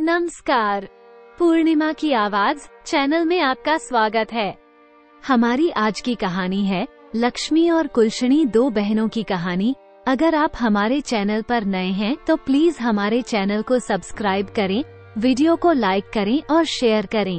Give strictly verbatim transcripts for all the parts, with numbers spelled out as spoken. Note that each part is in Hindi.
नमस्कार, पूर्णिमा की आवाज चैनल में आपका स्वागत है। हमारी आज की कहानी है लक्ष्मी और कुलषणी, दो बहनों की कहानी। अगर आप हमारे चैनल पर नए हैं तो प्लीज हमारे चैनल को सब्सक्राइब करें, वीडियो को लाइक करें और शेयर करें।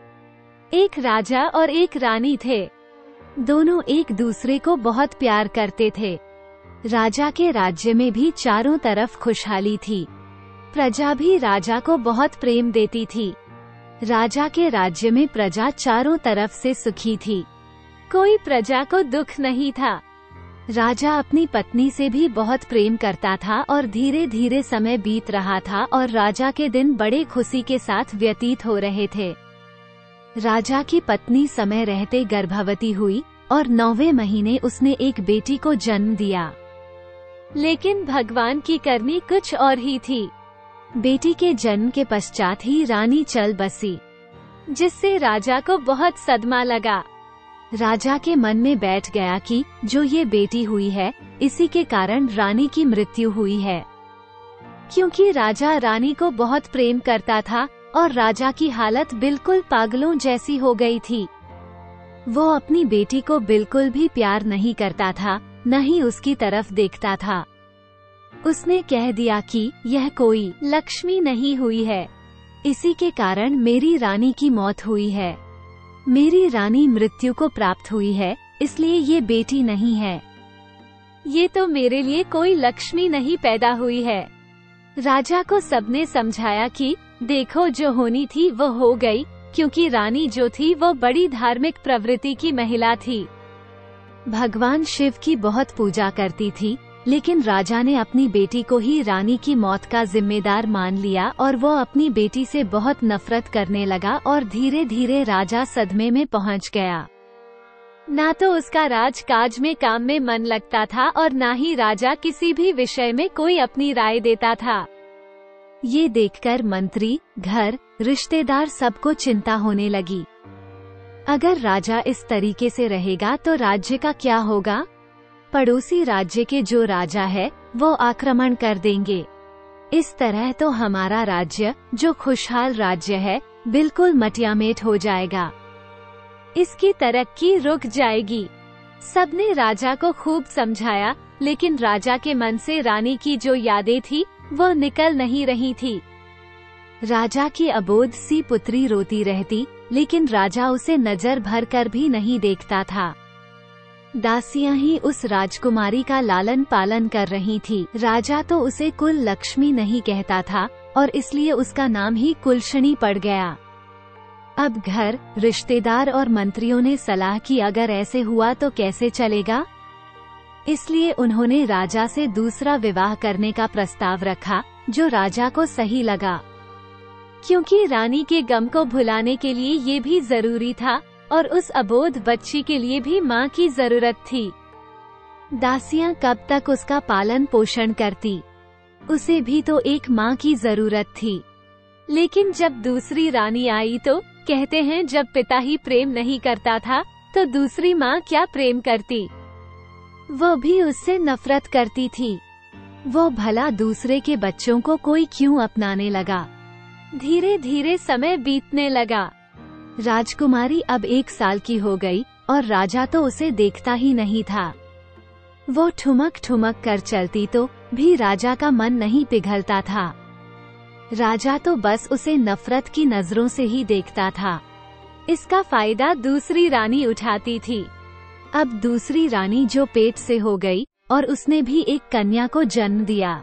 एक राजा और एक रानी थे। दोनों एक दूसरे को बहुत प्यार करते थे। राजा के राज्य में भी चारों तरफ खुशहाली थी। प्रजा भी राजा को बहुत प्रेम देती थी। राजा के राज्य में प्रजा चारों तरफ से सुखी थी। कोई प्रजा को दुख नहीं था। राजा अपनी पत्नी से भी बहुत प्रेम करता था और धीरे धीरे समय बीत रहा था और राजा के दिन बड़े खुशी के साथ व्यतीत हो रहे थे। राजा की पत्नी समय रहते गर्भवती हुई और नौवें महीने उसने एक बेटी को जन्म दिया। लेकिन भगवान की करनी कुछ और ही थी। बेटी के जन्म के पश्चात ही रानी चल बसी, जिससे राजा को बहुत सदमा लगा। राजा के मन में बैठ गया कि जो ये बेटी हुई है, इसी के कारण रानी की मृत्यु हुई है। क्योंकि राजा रानी को बहुत प्रेम करता था और राजा की हालत बिल्कुल पागलों जैसी हो गई थी। वो अपनी बेटी को बिल्कुल भी प्यार नहीं करता था, न ही उसकी तरफ देखता था। उसने कह दिया कि यह कोई लक्ष्मी नहीं हुई है, इसी के कारण मेरी रानी की मौत हुई है। मेरी रानी मृत्यु को प्राप्त हुई है, इसलिए ये बेटी नहीं है। ये तो मेरे लिए कोई लक्ष्मी नहीं पैदा हुई है। राजा को सबने समझाया कि देखो, जो होनी थी वो हो गई, क्योंकि रानी जो थी वो बड़ी धार्मिक प्रवृत्ति की महिला थी। भगवान शिव की बहुत पूजा करती थी, लेकिन राजा ने अपनी बेटी को ही रानी की मौत का जिम्मेदार मान लिया और वो अपनी बेटी से बहुत नफरत करने लगा और धीरे धीरे राजा सदमे में पहुंच गया। ना तो उसका राजकाज में काम में मन लगता था और ना ही राजा किसी भी विषय में कोई अपनी राय देता था। ये देखकर मंत्री, घर, रिश्तेदार सबको चिंता होने लगी। अगर राजा इस तरीके से रहेगा तो राज्य का क्या होगा? पड़ोसी राज्य के जो राजा है वो आक्रमण कर देंगे। इस तरह तो हमारा राज्य, जो खुशहाल राज्य है, बिल्कुल मटियामेट हो जाएगा। इसकी तरक्की रुक जाएगी। सबने राजा को खूब समझाया, लेकिन राजा के मन से रानी की जो यादें थी वो निकल नहीं रही थी। राजा की अबोध सी पुत्री रोती रहती, लेकिन राजा उसे नजर भर कर भी नहीं देखता था। दासियां ही उस राजकुमारी का लालन पालन कर रही थी। राजा तो उसे कुल लक्ष्मी नहीं कहता था और इसलिए उसका नाम ही कुलषणी पड़ गया। अब घर, रिश्तेदार और मंत्रियों ने सलाह की, अगर ऐसे हुआ तो कैसे चलेगा। इसलिए उन्होंने राजा से दूसरा विवाह करने का प्रस्ताव रखा, जो राजा को सही लगा। क्योंकि रानी के गम को भुलाने के लिए ये भी जरूरी था और उस अबोध बच्ची के लिए भी माँ की जरूरत थी। दासियां कब तक उसका पालन पोषण करती? उसे भी तो एक माँ की जरूरत थी। लेकिन जब दूसरी रानी आई तो कहते हैं, जब पिता ही प्रेम नहीं करता था तो दूसरी माँ क्या प्रेम करती। वो भी उससे नफरत करती थी। वो भला दूसरे के बच्चों को कोई क्यों अपनाने लगा। धीरे धीरे समय बीतने लगा। राजकुमारी अब एक साल की हो गई और राजा तो उसे देखता ही नहीं था। वो ठुमक ठुमक कर चलती तो भी राजा का मन नहीं पिघलता था। राजा तो बस उसे नफरत की नजरों से ही देखता था। इसका फायदा दूसरी रानी उठाती थी। अब दूसरी रानी जो पेट से हो गई और उसने भी एक कन्या को जन्म दिया।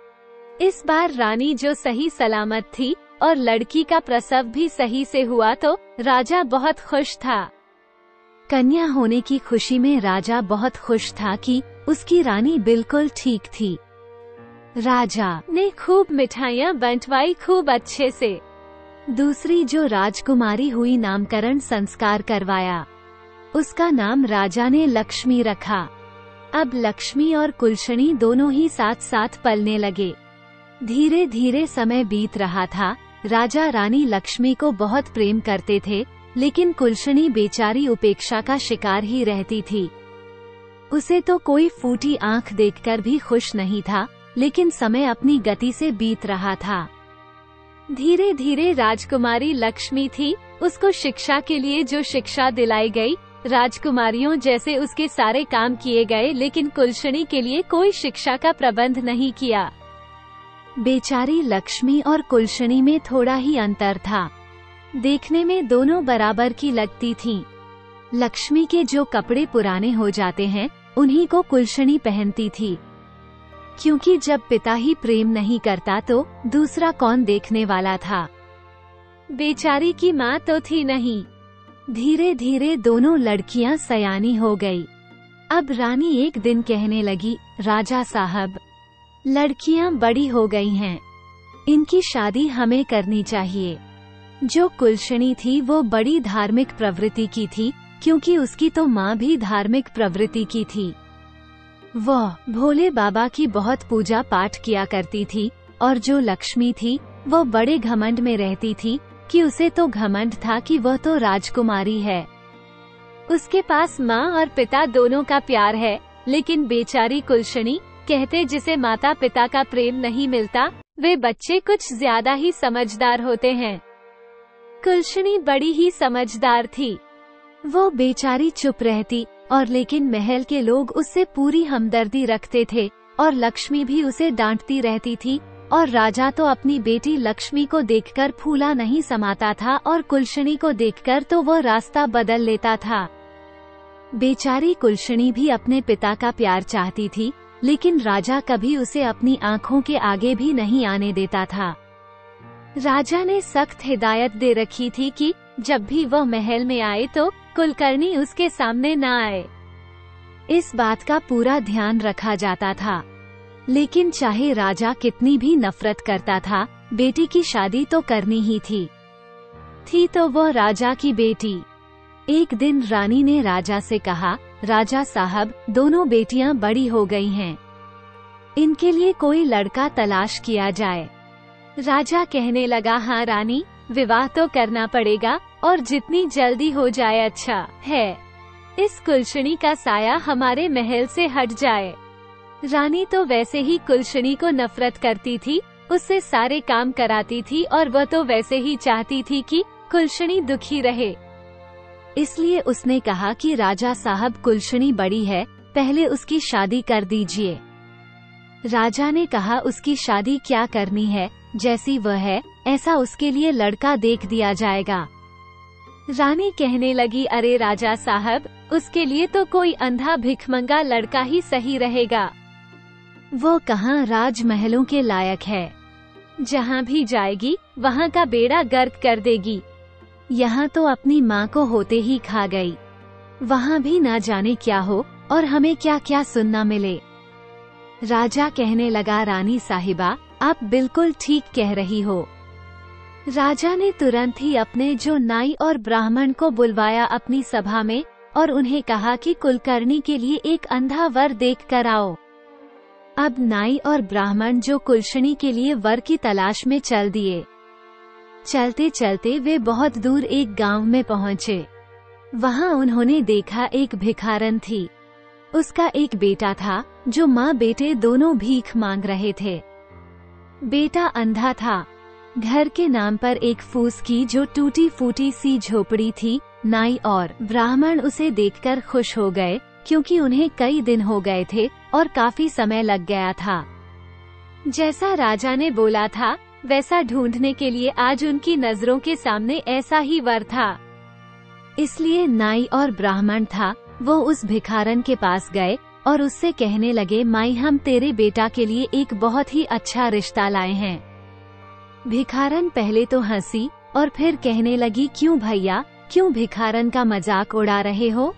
इस बार रानी जो सही सलामत थी और लड़की का प्रसव भी सही से हुआ तो राजा बहुत खुश था। कन्या होने की खुशी में राजा बहुत खुश था कि उसकी रानी बिल्कुल ठीक थी। राजा ने खूब मिठाइयाँ बंटवाई, खूब अच्छे से। दूसरी जो राजकुमारी हुई, नामकरण संस्कार करवाया। उसका नाम राजा ने लक्ष्मी रखा। अब लक्ष्मी और कुलषणी दोनों ही साथ साथ पलने लगे। धीरे धीरे समय बीत रहा था। राजा रानी लक्ष्मी को बहुत प्रेम करते थे, लेकिन कुलषणी बेचारी उपेक्षा का शिकार ही रहती थी। उसे तो कोई फूटी आंख देखकर भी खुश नहीं था, लेकिन समय अपनी गति से बीत रहा था। धीरे धीरे राजकुमारी लक्ष्मी थी, उसको शिक्षा के लिए जो शिक्षा दिलाई गई, राजकुमारियों जैसे उसके सारे काम किए गए, लेकिन कुलशनी के लिए कोई शिक्षा का प्रबंध नहीं किया। बेचारी लक्ष्मी और कुलशनी में थोड़ा ही अंतर था। देखने में दोनों बराबर की लगती थीं। लक्ष्मी के जो कपड़े पुराने हो जाते हैं, उन्हीं को कुलशनी पहनती थी, क्योंकि जब पिता ही प्रेम नहीं करता तो दूसरा कौन देखने वाला था। बेचारी की माँ तो थी नहीं। धीरे धीरे दोनों लड़कियां सयानी हो गई। अब रानी एक दिन कहने लगी, राजा साहब, लड़कियां बड़ी हो गई हैं, इनकी शादी हमें करनी चाहिए। जो कुलशनी थी वो बड़ी धार्मिक प्रवृत्ति की थी, क्योंकि उसकी तो माँ भी धार्मिक प्रवृत्ति की थी। वह भोले बाबा की बहुत पूजा पाठ किया करती थी, और जो लक्ष्मी थी वो बड़े घमंड में रहती थी कि उसे तो घमंड था कि वह तो राजकुमारी है, उसके पास माँ और पिता दोनों का प्यार है। लेकिन बेचारी कुलशनी, कहते जिसे माता पिता का प्रेम नहीं मिलता, वे बच्चे कुछ ज्यादा ही समझदार होते हैं। कुलशनी बड़ी ही समझदार थी। वो बेचारी चुप रहती, और लेकिन महल के लोग उससे पूरी हमदर्दी रखते थे, और लक्ष्मी भी उसे डांटती रहती थी, और राजा तो अपनी बेटी लक्ष्मी को देखकर फूला नहीं समाता था, और कुलशनी को देखकर तो वो रास्ता बदल लेता था। बेचारी कुलशनी भी अपने पिता का प्यार चाहती थी, लेकिन राजा कभी उसे अपनी आंखों के आगे भी नहीं आने देता था। राजा ने सख्त हिदायत दे रखी थी कि जब भी वह महल में आए तो कुलकर्णी उसके सामने न आए। इस बात का पूरा ध्यान रखा जाता था। लेकिन चाहे राजा कितनी भी नफरत करता था, बेटी की शादी तो करनी ही थी। थी तो वह राजा की बेटी। एक दिन रानी ने राजा से कहा, राजा साहब, दोनों बेटियां बड़ी हो गई हैं, इनके लिए कोई लड़का तलाश किया जाए। राजा कहने लगा, हाँ रानी, विवाह तो करना पड़ेगा, और जितनी जल्दी हो जाए अच्छा है। इस कुलशनी का साया हमारे महल से हट जाए। रानी तो वैसे ही कुलशनी को नफरत करती थी, उससे सारे काम कराती थी, और वह तो वैसे ही चाहती थी कि कुलशनी दुखी रहे। इसलिए उसने कहा कि राजा साहब, कुलशनी बड़ी है, पहले उसकी शादी कर दीजिए। राजा ने कहा, उसकी शादी क्या करनी है, जैसी वह है ऐसा उसके लिए लड़का देख दिया जाएगा। रानी कहने लगी, अरे राजा साहब, उसके लिए तो कोई अंधा भिखमंगा लड़का ही सही रहेगा। वो कहाँ राजमहलों के लायक है, जहाँ भी जाएगी वहाँ का बेड़ा गर्क कर देगी। यहाँ तो अपनी माँ को होते ही खा गई, वहाँ भी ना जाने क्या हो और हमें क्या क्या सुनना मिले। राजा कहने लगा, रानी साहिबा, आप बिल्कुल ठीक कह रही हो। राजा ने तुरंत ही अपने जो नाई और ब्राह्मण को बुलवाया अपनी सभा में, और उन्हें कहा कि कुलकर्णी के लिए एक अंधा वर देख कर आओ। अब नाई और ब्राह्मण जो कुलशनी के लिए वर की तलाश में चल दिए। चलते चलते वे बहुत दूर एक गांव में पहुंचे। वहां उन्होंने देखा एक भिखारन थी। उसका एक बेटा था जो माँ बेटे दोनों भीख मांग रहे थे। बेटा अंधा था। घर के नाम पर एक फूस की जो टूटी फूटी सी झोपड़ी थी। नाई और ब्राह्मण उसे देखकर खुश हो गए, क्योंकि उन्हें कई दिन हो गए थे और काफी समय लग गया था। जैसा राजा ने बोला था वैसा ढूंढने के लिए आज उनकी नजरों के सामने ऐसा ही वर था। इसलिए नाई और ब्राह्मण था वो उस भिखारन के पास गए और उससे कहने लगे, माई, हम तेरे बेटा के लिए एक बहुत ही अच्छा रिश्ता लाए हैं। भिखारन पहले तो हंसी और फिर कहने लगी, क्यों भैया, क्यों भिखारन का मजाक उड़ा रहे हो?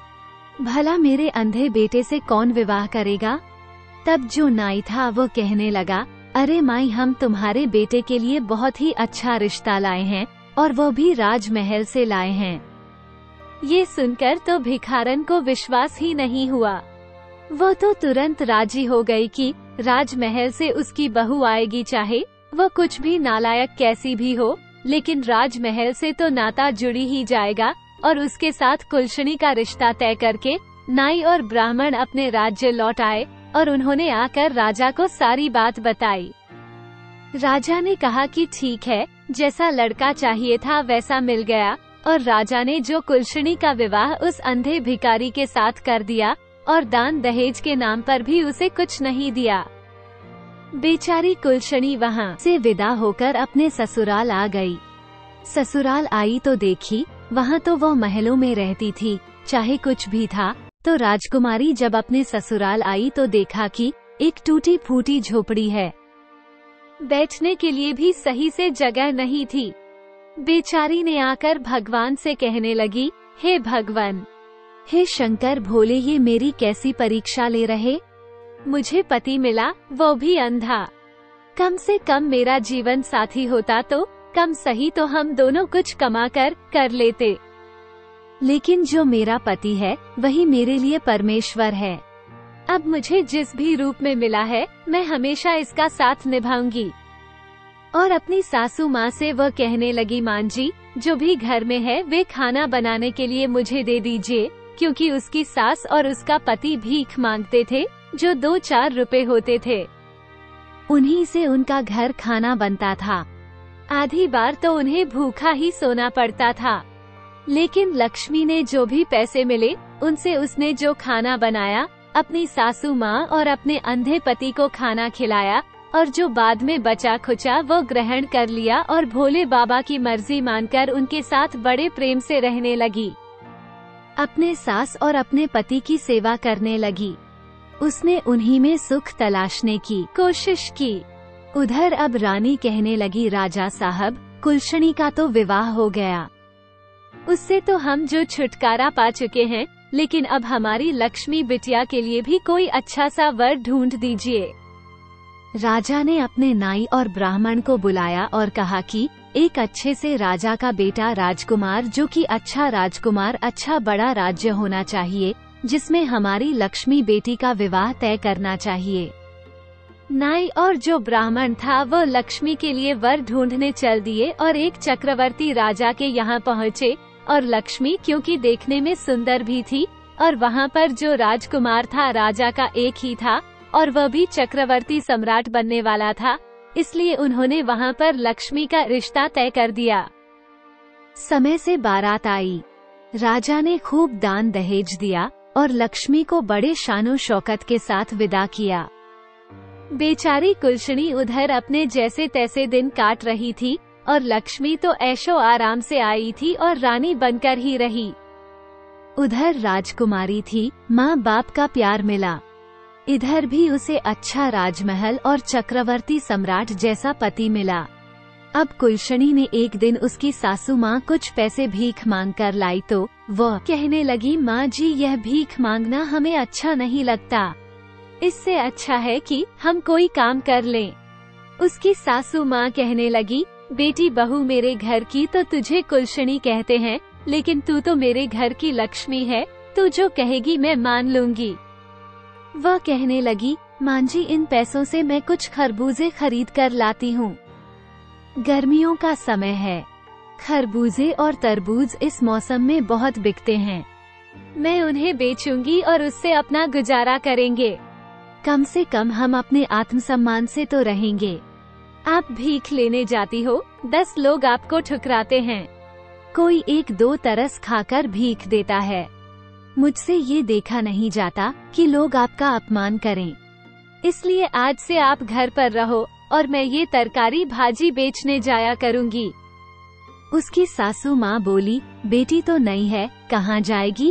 भला मेरे अंधे बेटे से कौन विवाह करेगा? तब जो नाई था वो कहने लगा, अरे माई, हम तुम्हारे बेटे के लिए बहुत ही अच्छा रिश्ता लाए हैं और वो भी राजमहल से लाए हैं। ये सुनकर तो भिखारन को विश्वास ही नहीं हुआ। वो तो तुरंत राजी हो गई कि राजमहल से उसकी बहू आएगी, चाहे वो कुछ भी नालायक कैसी भी हो, लेकिन राजमहल से तो नाता जुड़ी ही जाएगा। और उसके साथ कुलशनी का रिश्ता तय करके नाई और ब्राह्मण अपने राज्य लौट आए और उन्होंने आकर राजा को सारी बात बताई। राजा ने कहा कि ठीक है, जैसा लड़का चाहिए था वैसा मिल गया, और राजा ने जो कुलशनी का विवाह उस अंधे भिखारी के साथ कर दिया और दान दहेज के नाम पर भी उसे कुछ नहीं दिया। बेचारी कुलशनी वहाँ से विदा होकर अपने ससुराल आ गई। ससुराल आई तो देखी वहाँ तो वो महलों में रहती थी, चाहे कुछ भी था। तो राजकुमारी जब अपने ससुराल आई तो देखा कि एक टूटी फूटी झोपड़ी है, बैठने के लिए भी सही से जगह नहीं थी। बेचारी ने आकर भगवान से कहने लगी, हे भगवान, हे शंकर भोले, ये मेरी कैसी परीक्षा ले रहे। मुझे पति मिला, वो भी अंधा। कम से कम मेरा जीवन साथी होता तो कम सही तो हम दोनों कुछ कमा कर कर लेते, लेकिन जो मेरा पति है वही मेरे लिए परमेश्वर है। अब मुझे जिस भी रूप में मिला है मैं हमेशा इसका साथ निभाऊंगी। और अपनी सासू माँ से वह कहने लगी, माँ जी, जो भी घर में है वे खाना बनाने के लिए मुझे दे दीजिए, क्योंकि उसकी सास और उसका पति भीख मांगते थे जो दो चार रुपए होते थे, उन्हीं से उनका घर खाना बनता था। आधी बार तो उन्हें भूखा ही सोना पड़ता था। लेकिन लक्ष्मी ने जो भी पैसे मिले उनसे उसने जो खाना बनाया, अपनी सासू माँ और अपने अंधे पति को खाना खिलाया, और जो बाद में बचा खुचा वो ग्रहण कर लिया और भोले बाबा की मर्जी मानकर उनके साथ बड़े प्रेम से रहने लगी। अपने सास और अपने पति की सेवा करने लगी। उसने उन्हीं में सुख तलाशने की कोशिश की। उधर अब रानी कहने लगी, राजा साहब, कुलशनी का तो विवाह हो गया, उससे तो हम जो छुटकारा पा चुके हैं, लेकिन अब हमारी लक्ष्मी बिटिया के लिए भी कोई अच्छा सा वर ढूंढ दीजिए। राजा ने अपने नाई और ब्राह्मण को बुलाया और कहा कि एक अच्छे से राजा का बेटा राजकुमार, जो कि अच्छा राजकुमार, अच्छा बड़ा राज्य होना चाहिए, जिसमें हमारी लक्ष्मी बेटी का विवाह तय करना चाहिए। नाई और जो ब्राह्मण था वो लक्ष्मी के लिए वर ढूंढने चल दिए और एक चक्रवर्ती राजा के यहाँ पहुँचे। और लक्ष्मी क्योंकि देखने में सुंदर भी थी और वहाँ पर जो राजकुमार था राजा का एक ही था और वह भी चक्रवर्ती सम्राट बनने वाला था, इसलिए उन्होंने वहाँ पर लक्ष्मी का रिश्ता तय कर दिया। समय से बारात आई। राजा ने खूब दान दहेज दिया और लक्ष्मी को बड़े शानो शौकत के साथ विदा किया। बेचारी कुलशनी उधर अपने जैसे तैसे दिन काट रही थी और लक्ष्मी तो ऐशो आराम से आई थी और रानी बनकर ही रही। उधर राजकुमारी थी, माँ बाप का प्यार मिला। इधर भी उसे अच्छा राजमहल और चक्रवर्ती सम्राट जैसा पति मिला। अब कुलशनी ने एक दिन उसकी सासू माँ कुछ पैसे भीख मांग कर लाई तो वह कहने लगी, माँ जी, यह भीख मांगना हमें अच्छा नहीं लगता, इससे अच्छा है कि हम कोई काम कर लें। उसकी सासू माँ कहने लगी, बेटी बहू मेरे घर की तो तुझे कुलशनी कहते हैं, लेकिन तू तो मेरे घर की लक्ष्मी है, तू जो कहेगी मैं मान लूंगी। वह कहने लगी, माँ जी, इन पैसों से मैं कुछ खरबूजे खरीद कर लाती हूँ। गर्मियों का समय है, खरबूजे और तरबूज इस मौसम में बहुत बिकते हैं, मैं उन्हें बेचूंगी और उससे अपना गुजारा करेंगे। कम से कम हम अपने आत्मसम्मान से तो रहेंगे। आप भीख लेने जाती हो, दस लोग आपको ठुकराते हैं, कोई एक दो तरस खाकर भीख देता है। मुझसे ये देखा नहीं जाता कि लोग आपका अपमान करें, इसलिए आज से आप घर पर रहो और मैं ये तरकारी भाजी बेचने जाया करूंगी। उसकी सासू माँ बोली, बेटी तो नहीं है, कहाँ जाएगी?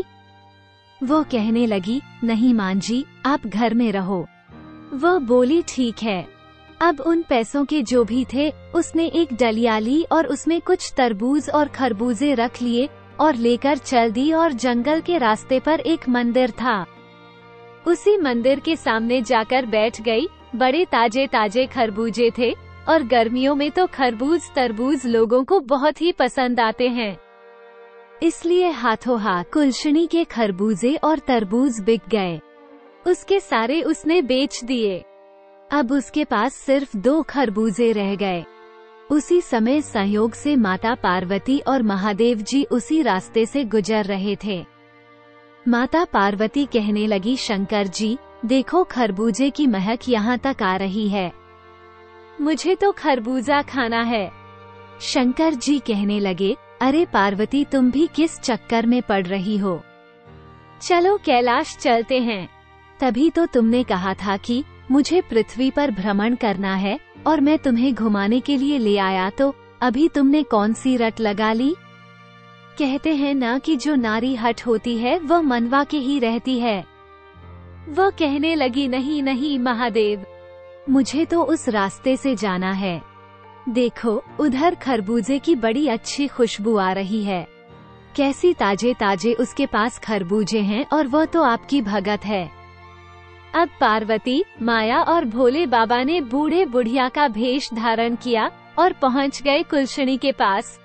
वो कहने लगी, नहीं माँ जी, आप घर में रहो। वह बोली, ठीक है। अब उन पैसों के जो भी थे उसने एक डलिया ली और उसमें कुछ तरबूज और खरबूजे रख लिए और लेकर चल दी। और जंगल के रास्ते पर एक मंदिर था, उसी मंदिर के सामने जाकर बैठ गई। बड़े ताजे ताजे खरबूजे थे और गर्मियों में तो खरबूज तरबूज लोगों को बहुत ही पसंद आते हैं, इसलिए हाथों हाथ कुलशनी के खरबूजे और तरबूज बिक गए। उसके सारे उसने बेच दिए। अब उसके पास सिर्फ दो खरबूजे रह गए। उसी समय संयोग से माता पार्वती और महादेव जी उसी रास्ते से गुजर रहे थे। माता पार्वती कहने लगी, शंकर जी, देखो खरबूजे की महक यहाँ तक आ रही है। मुझे तो खरबूजा खाना है। शंकर जी कहने लगे, अरे पार्वती, तुम भी किस चक्कर में पड़ रही हो? चलो कैलाश चलते हैं। तभी तो तुमने कहा था कि मुझे पृथ्वी पर भ्रमण करना है और मैं तुम्हें घुमाने के लिए ले आया, तो अभी तुमने कौन सी रट लगा ली? कहते हैं ना कि जो नारी हठ होती है वह मनवा के ही रहती है। वह कहने लगी, नहीं नहीं महादेव, मुझे तो उस रास्ते से जाना है। देखो उधर खरबूजे की बड़ी अच्छी खुशबू आ रही है। कैसी ताजे ताजे उसके पास खरबूजे हैं और वह तो आपकी भगत है। अब पार्वती, माया और भोले बाबा ने बूढ़े बुढ़िया का भेष धारण किया और पहुंच गए कुलशनी के पास।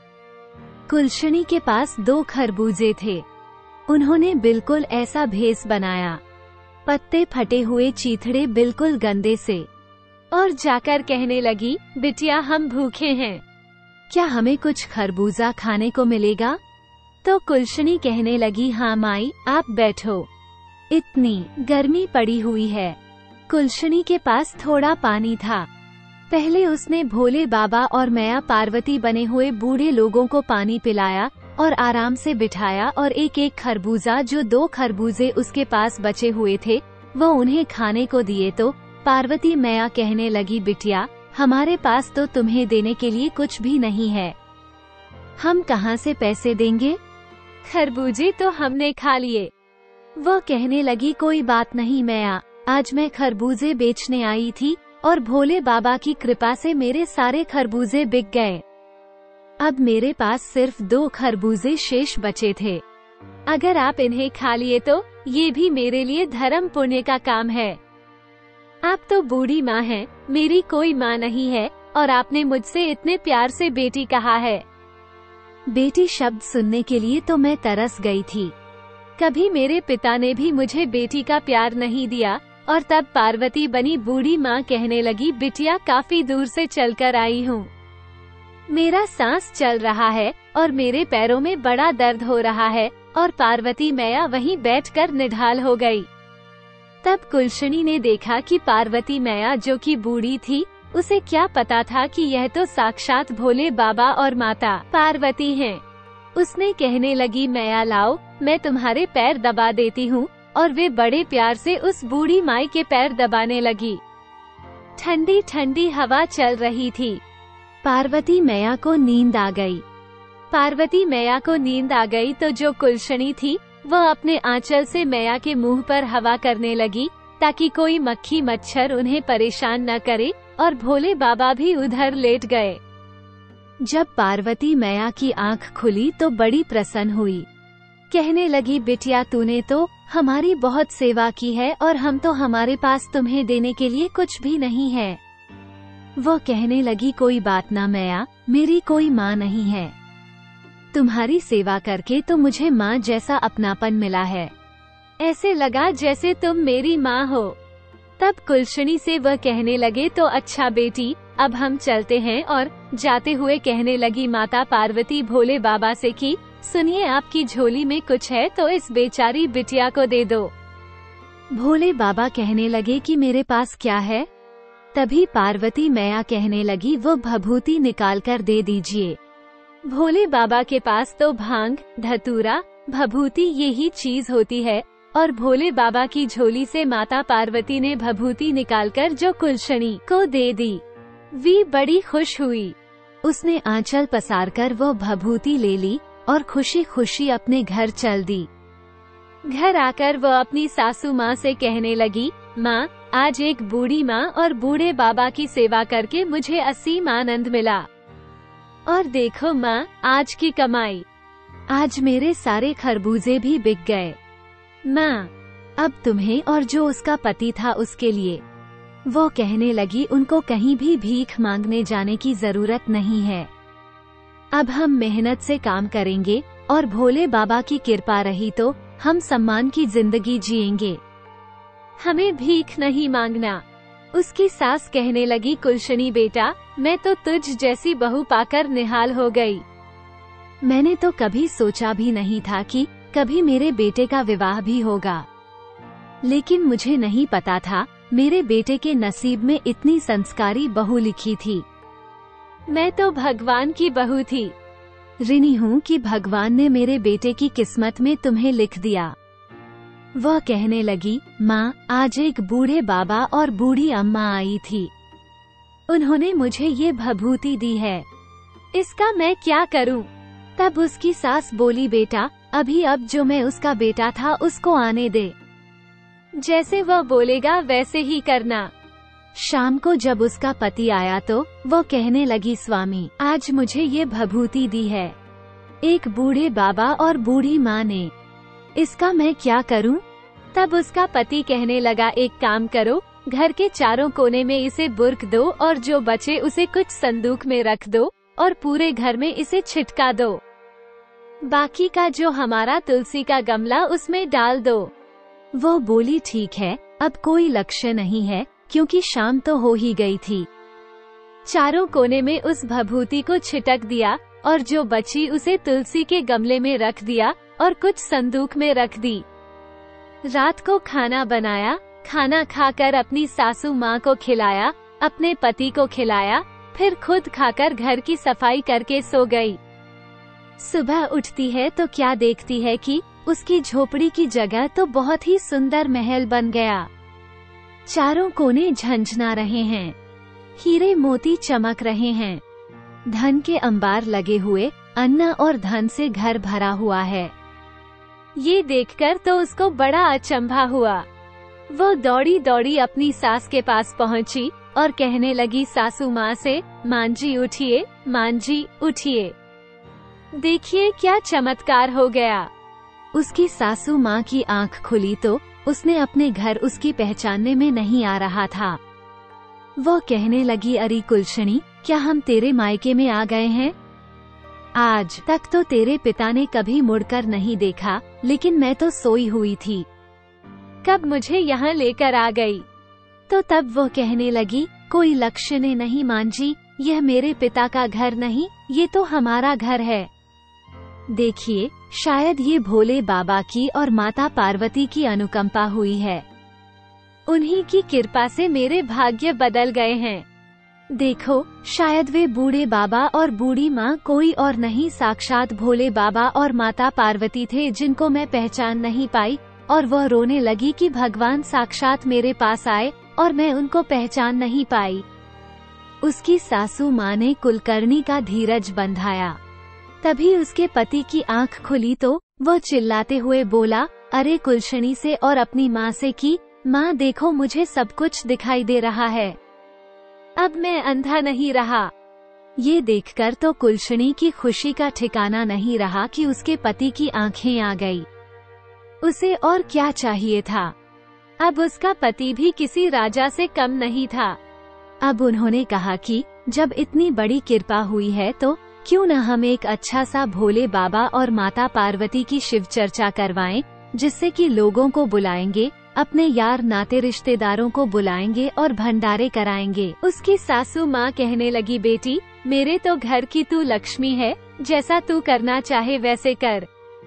कुलशनी के पास दो खरबूजे थे। उन्होंने बिल्कुल ऐसा भेष बनाया, पत्ते फटे हुए, चीथड़े बिल्कुल गंदे से, और जाकर कहने लगी, बिटिया हम भूखे हैं, क्या हमें कुछ खरबूजा खाने को मिलेगा? तो कुलशनी कहने लगी, हाँ माई, आप बैठो, इतनी गर्मी पड़ी हुई है। कुलशनी के पास थोड़ा पानी था। पहले उसने भोले बाबा और मैया पार्वती बने हुए बूढ़े लोगों को पानी पिलाया और आराम से बिठाया और एक एक खरबूजा, जो दो खरबूजे उसके पास बचे हुए थे, वो उन्हें खाने को दिए। तो पार्वती मैया कहने लगी, बिटिया हमारे पास तो तुम्हें देने के लिए कुछ भी नहीं है, हम कहाँ से पैसे देंगे? खरबूजे तो हमने खा लिए। वो कहने लगी, कोई बात नहीं मैया, आज मैं खरबूजे बेचने आई थी और भोले बाबा की कृपा से मेरे सारे खरबूजे बिक गए। अब मेरे पास सिर्फ दो खरबूजे शेष बचे थे। अगर आप इन्हें खा लिए तो ये भी मेरे लिए धर्म पुण्य का काम है। आप तो बूढ़ी माँ हैं, मेरी कोई माँ नहीं है, और आपने मुझसे इतने प्यार से बेटी कहा है। बेटी शब्द सुनने के लिए तो मैं तरस गई थी। कभी मेरे पिता ने भी मुझे बेटी का प्यार नहीं दिया। और तब पार्वती बनी बूढ़ी माँ कहने लगी, बिटिया काफी दूर से चलकर आई हूँ, मेरा सांस चल रहा है और मेरे पैरों में बड़ा दर्द हो रहा है। और पार्वती मैया वहीं बैठकर निढाल हो गई। तब कुलशनी ने देखा कि पार्वती मैया, जो कि बूढ़ी थी, उसे क्या पता था कि यह तो साक्षात भोले बाबा और माता पार्वती हैं। उसने कहने लगी, मैया लाओ, मैं तुम्हारे पैर दबा देती हूँ। और वे बड़े प्यार से उस बूढ़ी माई के पैर दबाने लगी। ठंडी ठंडी हवा चल रही थी। पार्वती मैया को नींद आ गई। पार्वती मैया को नींद आ गई तो जो कुलशनी थी वह अपने आंचल से मैया के मुंह पर हवा करने लगी, ताकि कोई मक्खी मच्छर उन्हें परेशान न करे। और भोले बाबा भी उधर लेट गए। जब पार्वती मैया की आंख खुली तो बड़ी प्रसन्न हुई। कहने लगी, बिटिया तूने तो हमारी बहुत सेवा की है और हम तो हमारे पास तुम्हें देने के लिए कुछ भी नहीं है। वो कहने लगी, कोई बात ना मैया, मेरी कोई माँ नहीं है। तुम्हारी सेवा करके तो मुझे माँ जैसा अपनापन मिला है, ऐसे लगा जैसे तुम मेरी माँ हो। तब कुलशनी से वह कहने लगे, तो अच्छा बेटी, अब हम चलते हैं। और जाते हुए कहने लगी माता पार्वती भोले बाबा से कि सुनिए, आपकी झोली में कुछ है तो इस बेचारी बिटिया को दे दो। भोले बाबा कहने लगे कि मेरे पास क्या है? तभी पार्वती मैया कहने लगी, वो भभूति निकाल कर दे दीजिए। भोले बाबा के पास तो भांग, धतूरा, भभूति यही चीज होती है। और भोले बाबा की झोली से माता पार्वती ने भभूति निकालकर जो कुलशनी को दे दी। वी बड़ी खुश हुई। उसने आंचल पसारकर वो भभूति ले ली और खुशी खुशी अपने घर चल दी। घर आकर वह अपनी सासू माँ से कहने लगी, माँ, आज एक बूढ़ी माँ और बूढ़े बाबा की सेवा करके मुझे असीम आनंद मिला। और देखो माँ, आज की कमाई, आज मेरे सारे खरबूजे भी बिक गए। माँ, अब तुम्हें और जो उसका पति था उसके लिए। वो कहने लगी, उनको कहीं भी भीख मांगने जाने की जरूरत नहीं है। अब हम मेहनत से काम करेंगे और भोले बाबा की कृपा रही तो हम सम्मान की जिंदगी जिएंगे। हमें भीख नहीं मांगना। उसकी सास कहने लगी, कुलशनी बेटा, मैं तो तुझ जैसी बहू पाकर निहाल हो गई। मैंने तो कभी सोचा भी नहीं था कि कभी मेरे बेटे का विवाह भी होगा। लेकिन मुझे नहीं पता था मेरे बेटे के नसीब में इतनी संस्कारी बहू लिखी थी। मैं तो भगवान की बहू थी। ऋणी हूँ कि भगवान ने मेरे बेटे की किस्मत में तुम्हें लिख दिया। वह कहने लगी, माँ, आज एक बूढ़े बाबा और बूढ़ी अम्मा आई थी। उन्होंने मुझे ये भभूति दी है, इसका मैं क्या करूं? तब उसकी सास बोली, बेटा, अभी अब जो मैं उसका बेटा था उसको आने दे। जैसे वह बोलेगा वैसे ही करना। शाम को जब उसका पति आया तो वो कहने लगी, स्वामी, आज मुझे ये भभूति दी है एक बूढ़े बाबा और बूढ़ी माँ ने, इसका मैं क्या करूं? तब उसका पति कहने लगा, एक काम करो, घर के चारों कोने में इसे बुर्क दो और जो बचे उसे कुछ संदूक में रख दो और पूरे घर में इसे छिटका दो। बाकी का जो हमारा तुलसी का गमला उसमें डाल दो। वो बोली, ठीक है, अब कोई लक्ष्य नहीं है क्योंकि शाम तो हो ही गई थी। चारों कोने में उस भभूति को छिटक दिया और जो बची उसे तुलसी के गमले में रख दिया और कुछ संदूक में रख दी। रात को खाना बनाया, खाना खाकर अपनी सासू माँ को खिलाया, अपने पति को खिलाया, फिर खुद खाकर घर की सफाई करके सो गई। सुबह उठती है तो क्या देखती है कि उसकी झोपड़ी की जगह तो बहुत ही सुंदर महल बन गया। चारों कोने झंझना रहे हैं, हीरे मोती चमक रहे हैं, धन के अंबार लगे हुए, अन्न और धन से घर भरा हुआ है। ये देखकर तो उसको बड़ा अचंभा हुआ। वो दौड़ी दौड़ी अपनी सास के पास पहुंची और कहने लगी सासू माँ से, मांझी उठिए, मांझी उठिए, देखिए क्या चमत्कार हो गया। उसकी सासू माँ की आंख खुली तो उसने अपने घर उसकी पहचानने में नहीं आ रहा था। वो कहने लगी, अरे कुलशणी, क्या हम तेरे मायके में आ गए हैं? आज तक तो तेरे पिता ने कभी मुड़कर नहीं देखा, लेकिन मैं तो सोई हुई थी, कब मुझे यहाँ लेकर आ गई? तो तब वो कहने लगी, कोई लक्ष्य ने नहीं मांझी, यह मेरे पिता का घर नहीं, ये तो हमारा घर है। देखिए, शायद ये भोले बाबा की और माता पार्वती की अनुकंपा हुई है। उन्हीं की कृपा से मेरे भाग्य बदल गए हैं। देखो, शायद वे बूढ़े बाबा और बूढ़ी माँ कोई और नहीं, साक्षात भोले बाबा और माता पार्वती थे जिनको मैं पहचान नहीं पाई। और वह रोने लगी कि भगवान साक्षात मेरे पास आए और मैं उनको पहचान नहीं पाई। उसकी सासू माँ ने कुलकर्णी का धीरज बंधाया। तभी उसके पति की आंख खुली तो वो चिल्लाते हुए बोला, अरे कुलशणी से और अपनी माँ से कि माँ देखो, मुझे सब कुछ दिखाई दे रहा है, अब मैं अंधा नहीं रहा। ये देखकर तो कुलशणी की खुशी का ठिकाना नहीं रहा कि उसके पति की आंखें आ गई। उसे और क्या चाहिए था? अब उसका पति भी किसी राजा से कम नहीं था। अब उन्होंने कहा कि जब इतनी बड़ी कृपा हुई है तो क्यों न हम एक अच्छा सा भोले बाबा और माता पार्वती की शिव चर्चा करवाएं, जिससे कि लोगों को बुलाएंगे, अपने यार नाते रिश्तेदारों को बुलाएंगे और भंडारे कराएंगे। उसकी सासू माँ कहने लगी, बेटी, मेरे तो घर की तू लक्ष्मी है, जैसा तू करना चाहे वैसे कर।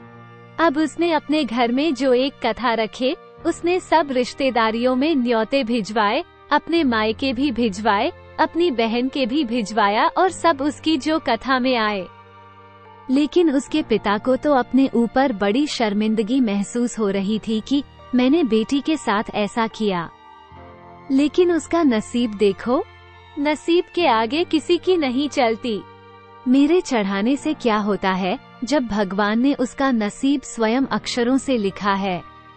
अब उसने अपने घर में जो एक कथा रखे, उसने सब रिश्तेदारियों में न्योते भिजवाए, अपने मायके भी भिजवाए, अपनी बहन के भी भिजवाया और सब उसकी जो कथा में आए। लेकिन उसके पिता को तो अपने ऊपर बड़ी शर्मिंदगी महसूस हो रही थी कि मैंने बेटी के साथ ऐसा किया। लेकिन उसका नसीब देखो, नसीब के आगे किसी की नहीं चलती। मेरे चढ़ाने से क्या होता है जब भगवान ने उसका नसीब स्वयं अक्षरों से लिखा है।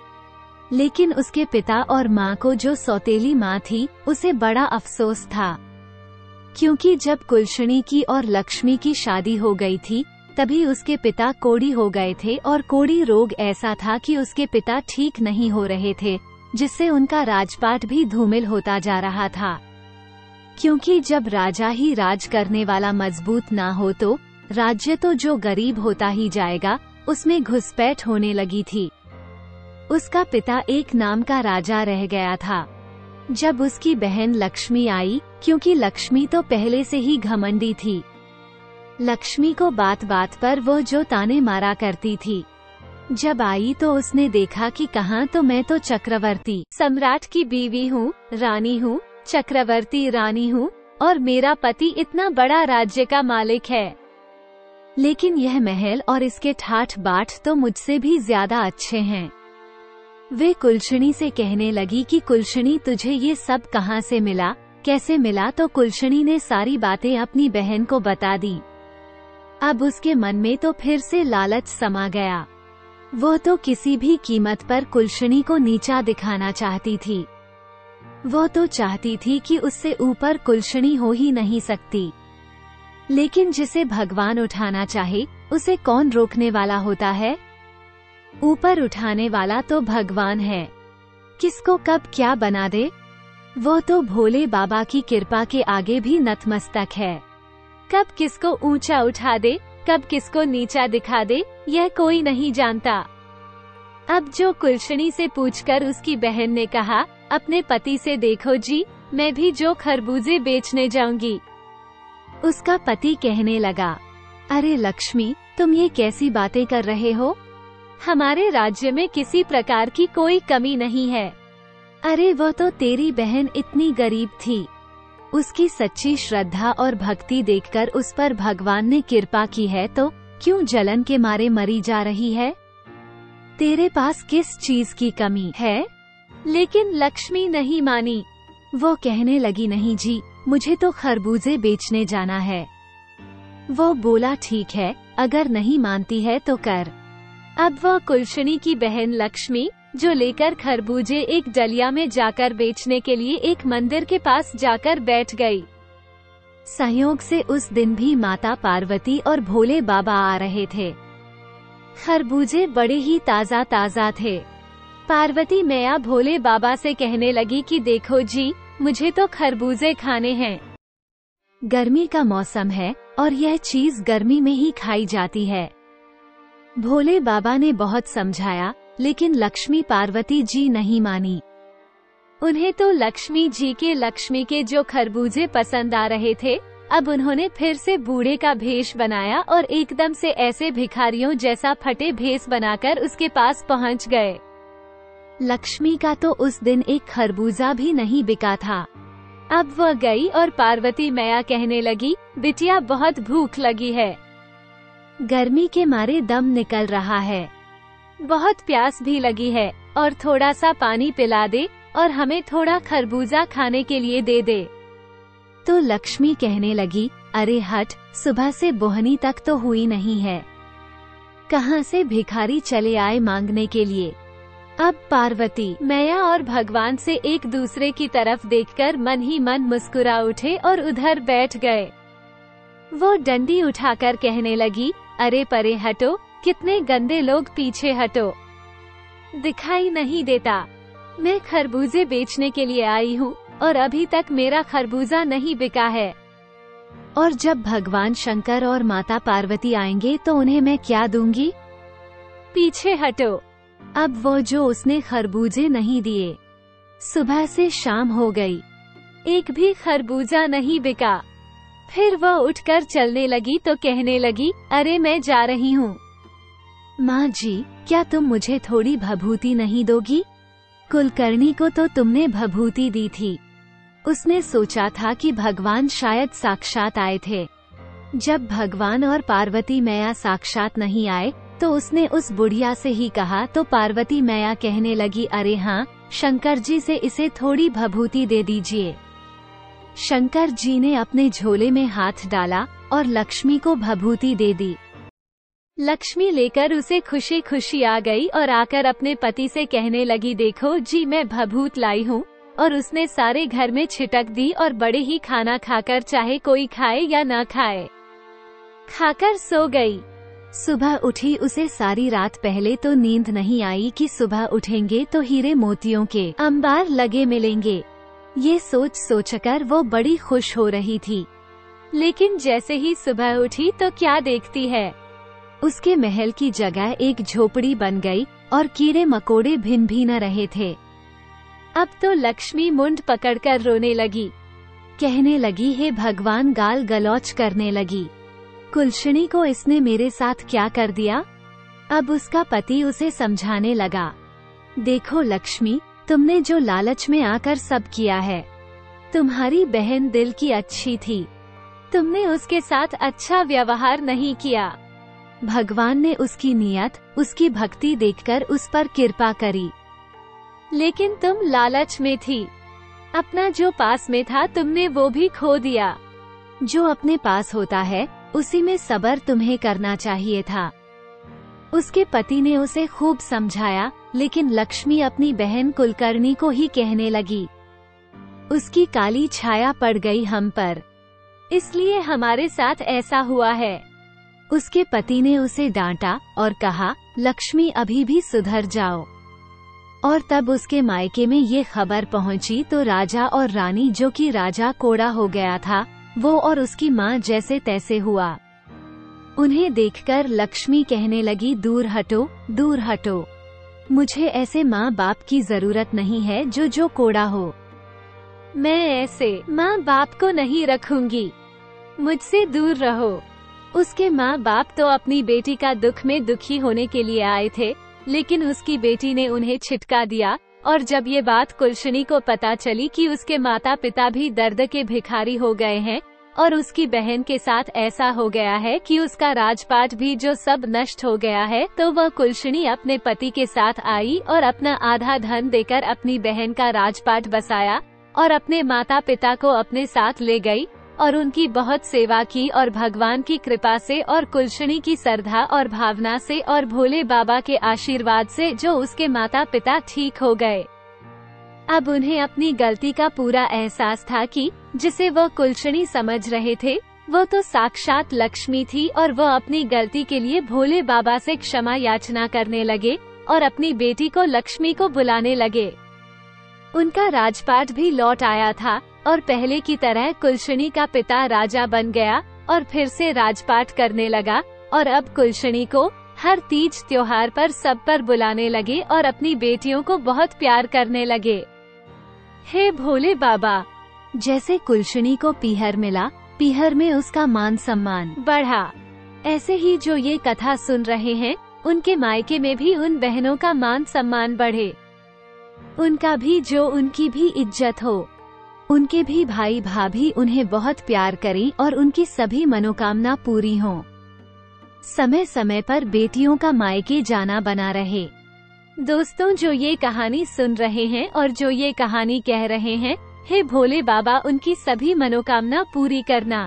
लेकिन उसके पिता और माँ को, जो सौतेली माँ थी, उसे बड़ा अफसोस था, क्योंकि जब कुलशणी की और लक्ष्मी की शादी हो गई थी तभी उसके पिता कोढ़ी हो गए थे और कोढ़ी रोग ऐसा था कि उसके पिता ठीक नहीं हो रहे थे, जिससे उनका राजपाट भी धूमिल होता जा रहा था। क्योंकि जब राजा ही राज करने वाला मजबूत ना हो तो राज्य तो जो गरीब होता ही जाएगा, उसमें घुसपैठ होने लगी थी। उसका पिता एक नाम का राजा रह गया था। जब उसकी बहन लक्ष्मी आई, क्योंकि लक्ष्मी तो पहले से ही घमंडी थी, लक्ष्मी को बात बात पर वो जो ताने मारा करती थी, जब आई तो उसने देखा कि कहाँ, तो मैं तो चक्रवर्ती सम्राट की बीवी हूँ, रानी हूँ, चक्रवर्ती रानी हूँ, और मेरा पति इतना बड़ा राज्य का मालिक है। लेकिन यह महल और इसके ठाठ बाट तो मुझसे भी ज्यादा अच्छे हैं। वे कुलशनी से कहने लगी कि कुलशनी, तुझे ये सब कहाँ से मिला, कैसे मिला? तो कुलशनी ने सारी बातें अपनी बहन को बता दी। अब उसके मन में तो फिर से लालच समा गया। वो तो किसी भी कीमत पर कुलशनी को नीचा दिखाना चाहती थी। वो तो चाहती थी कि उससे ऊपर कुलशनी हो ही नहीं सकती। लेकिन जिसे भगवान उठाना चाहे, उसे कौन रोकने वाला होता है? ऊपर उठाने वाला तो भगवान है। किसको कब क्या बना दे, वो तो भोले बाबा की कृपा के आगे भी नतमस्तक है। कब किसको ऊंचा उठा दे, कब किसको नीचा दिखा दे, यह कोई नहीं जानता। अब जो कुलशनी से पूछकर उसकी बहन ने कहा, अपने पति से देखो जी, मैं भी जो खरबूजे बेचने जाऊंगी। उसका पति कहने लगा, अरे लक्ष्मी, तुम ये कैसी बातें कर रहे हो? हमारे राज्य में किसी प्रकार की कोई कमी नहीं है। अरे वो तो तेरी बहन इतनी गरीब थी, उसकी सच्ची श्रद्धा और भक्ति देखकर उस पर भगवान ने कृपा की है, तो क्यों जलन के मारे मरी जा रही है? तेरे पास किस चीज की कमी है? लेकिन लक्ष्मी नहीं मानी। वो कहने लगी, नहीं जी, मुझे तो खरबूजे बेचने जाना है। वो बोला, ठीक है, अगर नहीं मानती है तो कर। अब वह कुलशनी की बहन लक्ष्मी, जो लेकर खरबूजे एक डलिया में जाकर बेचने के लिए एक मंदिर के पास जाकर बैठ गई। संयोग से उस दिन भी माता पार्वती और भोले बाबा आ रहे थे। खरबूजे बड़े ही ताज़ा ताज़ा थे। पार्वती मैया भोले बाबा से कहने लगी कि देखो जी, मुझे तो खरबूजे खाने हैं। गर्मी का मौसम है और यह चीज गर्मी में ही खाई जाती है। भोले बाबा ने बहुत समझाया, लेकिन लक्ष्मी पार्वती जी नहीं मानी। उन्हें तो लक्ष्मी जी के लक्ष्मी के जो खरबूजे पसंद आ रहे थे, अब उन्होंने फिर से बूढ़े का भेष बनाया और एकदम से ऐसे भिखारियों जैसा फटे भेष बनाकर उसके पास पहुंच गए। लक्ष्मी का तो उस दिन एक खरबूजा भी नहीं बिका था। अब वह गई और पार्वती मैया कहने लगी, बिटिया बहुत भूख लगी है, गर्मी के मारे दम निकल रहा है, बहुत प्यास भी लगी है, और थोड़ा सा पानी पिला दे और हमें थोड़ा खरबूजा खाने के लिए दे दे। तो लक्ष्मी कहने लगी, अरे हट, सुबह से बोहनी तक तो हुई नहीं है, कहाँ से भिखारी चले आए मांगने के लिए। अब पार्वती मैया और भगवान से एक दूसरे की तरफ देखकर मन ही मन मुस्कुरा उठे और उधर बैठ गए। वो डंडी उठाकर कहने लगी, अरे परे हटो, कितने गंदे लोग, पीछे हटो, दिखाई नहीं देता। मैं खरबूजे बेचने के लिए आई हूँ और अभी तक मेरा खरबूजा नहीं बिका है। और जब भगवान शंकर और माता पार्वती आएंगे तो उन्हें मैं क्या दूंगी? पीछे हटो। अब वो जो उसने खरबूजे नहीं दिए। सुबह से शाम हो गई, एक भी खरबूजा नहीं बिका। फिर वह उठकर चलने लगी तो कहने लगी, अरे मैं जा रही हूँ। माँ जी, क्या तुम मुझे थोड़ी भभूति नहीं दोगी? कुलकर्णी को तो तुमने भभूति दी थी। उसने सोचा था कि भगवान शायद साक्षात आए थे। जब भगवान और पार्वती मैया साक्षात नहीं आए तो उसने उस बुढ़िया से ही कहा, तो पार्वती मैया कहने लगी, अरे हाँ, शंकर जी से इसे थोड़ी भभूति दे दीजिए। शंकर जी ने अपने झोले में हाथ डाला और लक्ष्मी को भभूति दे दी। लक्ष्मी लेकर उसे खुशी खुशी आ गई और आकर अपने पति से कहने लगी, देखो जी, मैं भभूत लाई हूँ। और उसने सारे घर में छिटक दी और बड़े ही खाना खाकर, चाहे कोई खाए या न खाए, खाकर सो गई। सुबह उठी, उसे सारी रात पहले तो नींद नहीं आई कि सुबह उठेंगे तो हीरे मोतियों के अंबार लगे मिलेंगे। ये सोच सोचकर वो बड़ी खुश हो रही थी। लेकिन जैसे ही सुबह उठी तो क्या देखती है, उसके महल की जगह एक झोपड़ी बन गई और कीड़े मकोड़े भिन भी न रहे थे। अब तो लक्ष्मी मुंड पकड़कर रोने लगी, कहने लगी, हे भगवान, गाल गलौच करने लगी। कुलशनी को इसने मेरे साथ क्या कर दिया? अब उसका पति उसे समझाने लगा, देखो लक्ष्मी, तुमने जो लालच में आकर सब किया है। तुम्हारी बहन दिल की अच्छी थी, तुमने उसके साथ अच्छा व्यवहार नहीं किया। भगवान ने उसकी नियत, उसकी भक्ति देखकर उस पर कृपा करी, लेकिन तुम लालच में थी। अपना जो पास में था तुमने वो भी खो दिया। जो अपने पास होता है उसी में सब्र तुम्हें करना चाहिए था। उसके पति ने उसे खूब समझाया, लेकिन लक्ष्मी अपनी बहन कुलकर्णी को ही कहने लगी, उसकी काली छाया पड़ गई हम पर, इसलिए हमारे साथ ऐसा हुआ है। उसके पति ने उसे डांटा और कहा, लक्ष्मी अभी भी सुधर जाओ। और तब उसके मायके में ये खबर पहुंची तो राजा और रानी, जो कि राजा कोड़ा हो गया था, वो और उसकी माँ जैसे तैसे हुआ। उन्हें देखकर लक्ष्मी कहने लगी, दूर हटो, दूर हटो, मुझे ऐसे माँ बाप की जरूरत नहीं है जो जो कोड़ा हो। मैं ऐसे माँ बाप को नहीं रखूंगी, मुझसे दूर रहो। उसके माँ बाप तो अपनी बेटी का दुख में दुखी होने के लिए आए थे, लेकिन उसकी बेटी ने उन्हें छिटका दिया। और जब ये बात कुलशनी को पता चली कि उसके माता पिता भी दर्द के भिखारी हो गए हैं और उसकी बहन के साथ ऐसा हो गया है कि उसका राजपाट भी जो सब नष्ट हो गया है, तो वह कुलशनी अपने पति के साथ आई और अपना आधा धन देकर अपनी बहन का राजपाट बसाया और अपने माता पिता को अपने साथ ले गई और उनकी बहुत सेवा की। और भगवान की कृपा से और कुलशनी की श्रद्धा और भावना से और भोले बाबा के आशीर्वाद से जो उसके माता पिता ठीक हो गए। अब उन्हें अपनी गलती का पूरा एहसास था कि जिसे वह कुलशनी समझ रहे थे वो तो साक्षात लक्ष्मी थी, और वह अपनी गलती के लिए भोले बाबा से क्षमा याचना करने लगे और अपनी बेटी को लक्ष्मी को बुलाने लगे। उनका राजपाट भी लौट आया था और पहले की तरह कुलशनी का पिता राजा बन गया और फिर से राजपाट करने लगा। और अब कुलशनी को हर तीज त्योहार पर सब पर बुलाने लगे और अपनी बेटियों को बहुत प्यार करने लगे। हे भोले बाबा, जैसे कुलशनी को पीहर मिला, पीहर में उसका मान सम्मान बढ़ा, ऐसे ही जो ये कथा सुन रहे हैं उनके मायके में भी उन बहनों का मान सम्मान बढ़े, उनका भी जो उनकी भी इज्जत हो, उनके भी भाई भाभी उन्हें बहुत प्यार करें और उनकी सभी मनोकामना पूरी हों। समय समय पर बेटियों का मायके जाना बना रहे। दोस्तों, जो ये कहानी सुन रहे हैं और जो ये कहानी कह रहे हैं, हे भोले बाबा उनकी सभी मनोकामना पूरी करना।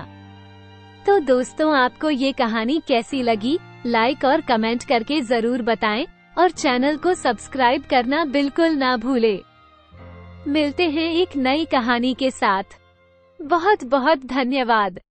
तो दोस्तों, आपको ये कहानी कैसी लगी, लाइक और कमेंट करके जरूर बताएं और चैनल को सब्सक्राइब करना बिल्कुल ना भूले। मिलते हैं एक नई कहानी के साथ। बहुत बहुत धन्यवाद।